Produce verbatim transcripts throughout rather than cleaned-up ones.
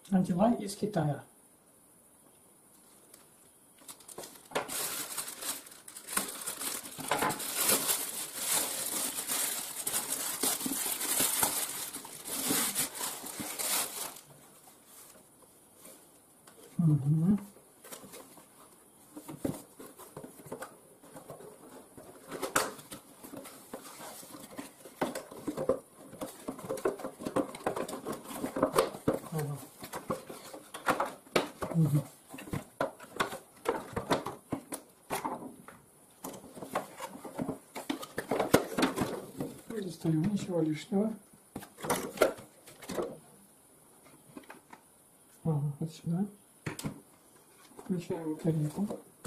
Антилай из Китая. Угу. Угу. Достаю, ничего лишнего. Ага, вот сюда. Включаем батарейку.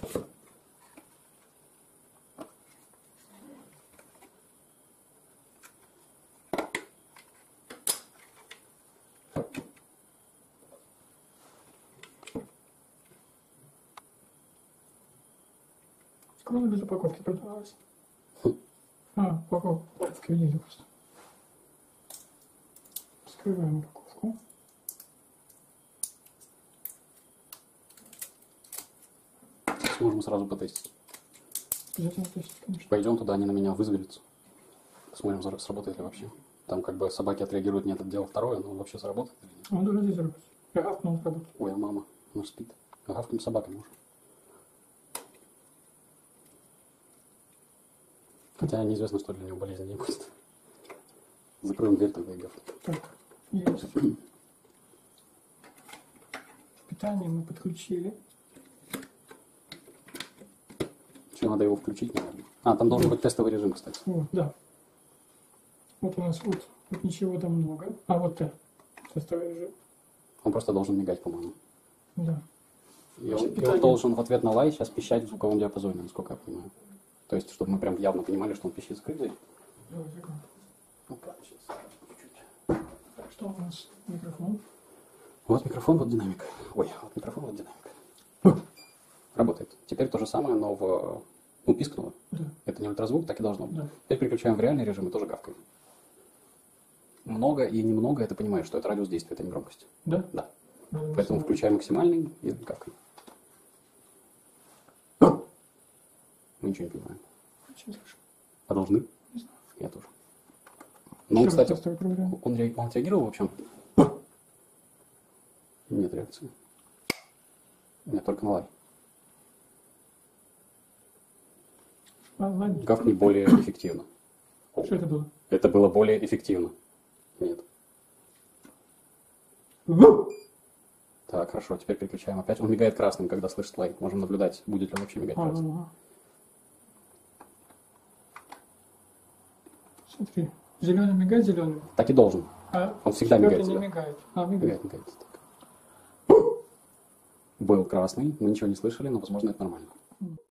Сколько без упаковки продавалось? А, упаковка в виде просто. Вскрываем упаковку. Можем сразу потестить. Обязательно тестить, конечно. Пойдем туда, они на меня вызовутся. Посмотрим, сработает ли вообще. Там как бы собаки отреагируют, нет, это дело второе, но вообще сработает или нет. Он должен здесь работать. Я гавкнул, он работает. Ой, а мама, она спит. А гавкнем собаками уже. Хотя неизвестно, что для него болезнь не будет. Закроем дверь тогда и гавкнем. Так, есть. Питание мы подключили. Еще надо его включить, наверное. А, там должен быть тестовый режим, кстати. Вот, да. Вот у нас вот, вот ничего там много. А вот Т. Тестовый режим. Он просто должен мигать, по-моему. Да. И он, и он должен в ответ на лай сейчас пищать в звуковом диапазоне, насколько я понимаю. То есть, чтобы мы прям явно понимали, что он пищит. Закрыть дверь. Давай, закрой. Ну, правда, сейчас. Чуть-чуть. Так, что у нас? Микрофон. Вот микрофон, вот динамик. Ой, вот микрофон, вот динамик. Работает. Теперь то же самое, но в... Ну, пискнуло. Да. Это не ультразвук, так и должно быть. Да. Теперь переключаем в реальный режим и тоже гавкаем. Много и немного, это понимаешь, что это радиус действия, это не громкость. Да? Да. Надо Поэтому максимально. включаем максимальный и гавкаем. Мы ничего не понимаем. Очень слышу. А должны? Не знаю. Я тоже. Ну, Еще кстати, раз тестовый проверяем. он, ре- он реагировал вообще? Нет реакции. Нет, только на лай. А, ладно. Гавкни более эффективно. Что это было? Это было более эффективно. Нет. Так, хорошо, теперь переключаем опять. Он мигает красным, когда слышит лай. Можем наблюдать, будет ли он вообще мигать красным. Ага. Смотри, зеленый мигает зеленый. Так и должен. А Он всегда четвертый мигает не зеленый. мигает. А, мигает. Мигает, мигает. Так. Был красный, мы ничего не слышали, но, возможно, это нормально.